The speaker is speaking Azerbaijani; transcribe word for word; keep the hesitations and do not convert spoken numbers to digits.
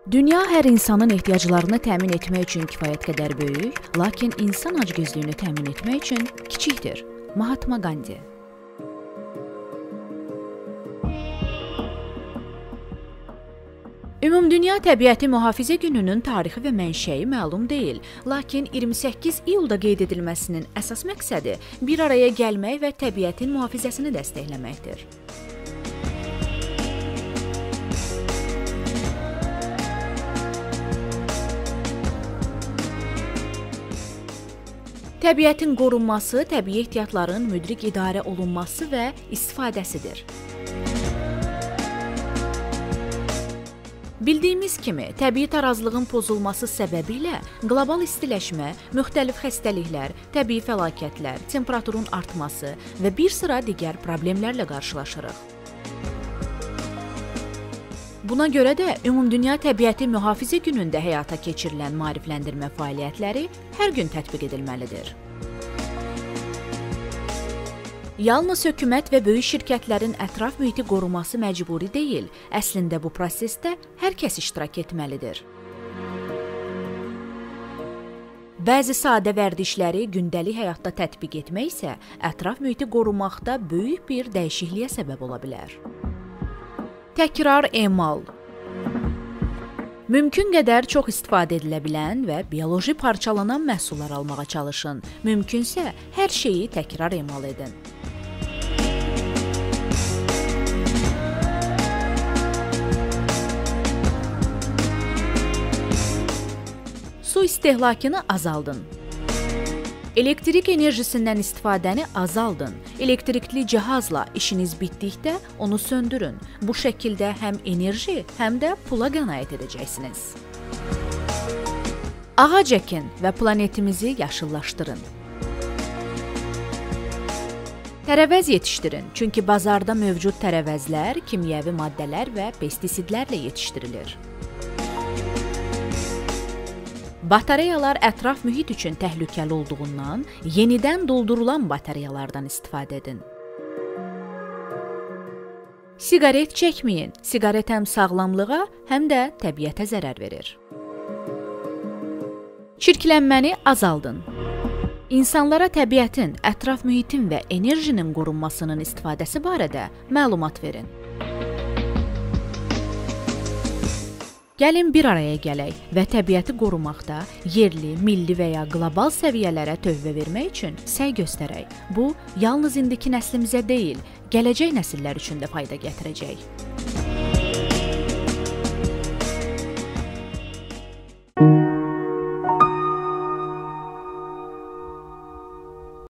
Dünya hər insanın ehtiyaclarını təmin etmək üçün kifayət qədər böyük, lakin insan acgözlüyünü təmin etmək üçün kiçikdir. Mahatma Gandhi. Ümumdünya Təbiəti Mühafizə Gününün tarixi və mənşəyi məlum deyil, lakin iyirmi səkkiz iyulda qeyd edilməsinin əsas məqsədi bir araya gəlmək və təbiətin mühafizəsini dəstəkləməkdir. Təbiətin qorunması, təbii ehtiyatların müdrik idarə olunması və istifadəsidir. Bildiyimiz kimi, təbii tarazlığın pozulması səbəbilə qlobal istiləşmə, müxtəlif xəstəliklər, təbii fəlakətlər, temperaturun artması və bir sıra digər problemlərlə qarşılaşırıq. Buna görə də Ümumdünya Təbiəti Mühafizə Günündə həyata keçirilən maarifləndirmə fəaliyyətləri hər gün tətbiq edilməlidir. Yalnız hökumət və böyük şirkətlərin ətraf mühiti qoruması məcburi deyil, əslində bu prosesdə hər kəs iştirak etməlidir. Bəzi sadə vərdişləri gündəlik həyatda tətbiq etmək isə ətraf mühiti qorumaqda böyük bir dəyişikliyə səbəb ola bilər. Təkrar emal. Mümkün qədər çox istifadə edilə bilən və bioloji parçalanan məhsullar almağa çalışın. Mümkünsə, hər şeyi təkrar emal edin. Su istehlakını azaldın. Elektrik enerjisindən istifadəni azaldın. Elektrikli cihazla işiniz bitdikdə onu söndürün. Bu şəkildə həm enerji, həm də pula qənaət edəcəksiniz. Ağac əkin və planetimizi yaşıllaşdırın. Tərəvəz yetişdirin, çünki bazarda mövcud tərəvəzlər kimyəvi maddələr və pestisidlərlə yetişdirilir. Batareyalar ətraf mühit üçün təhlükəli olduğundan yenidən doldurulan batareyalardan istifadə edin. Siqaret çəkməyin. Siqaret həm sağlamlığa, həm də təbiətə zərər verir. Çirklənməni azaldın. İnsanlara təbiətin, ətraf mühitin və enerjinin qorunmasının istifadəsi barədə məlumat verin. Gəlin bir araya gələk və təbiəti qorumaqda yerli, milli və ya qlobal səviyyələrə tövbə vermək üçün səy göstərək. Bu, yalnız indiki nəslimizə deyil, gələcək nəsillər üçün də fayda gətirəcək.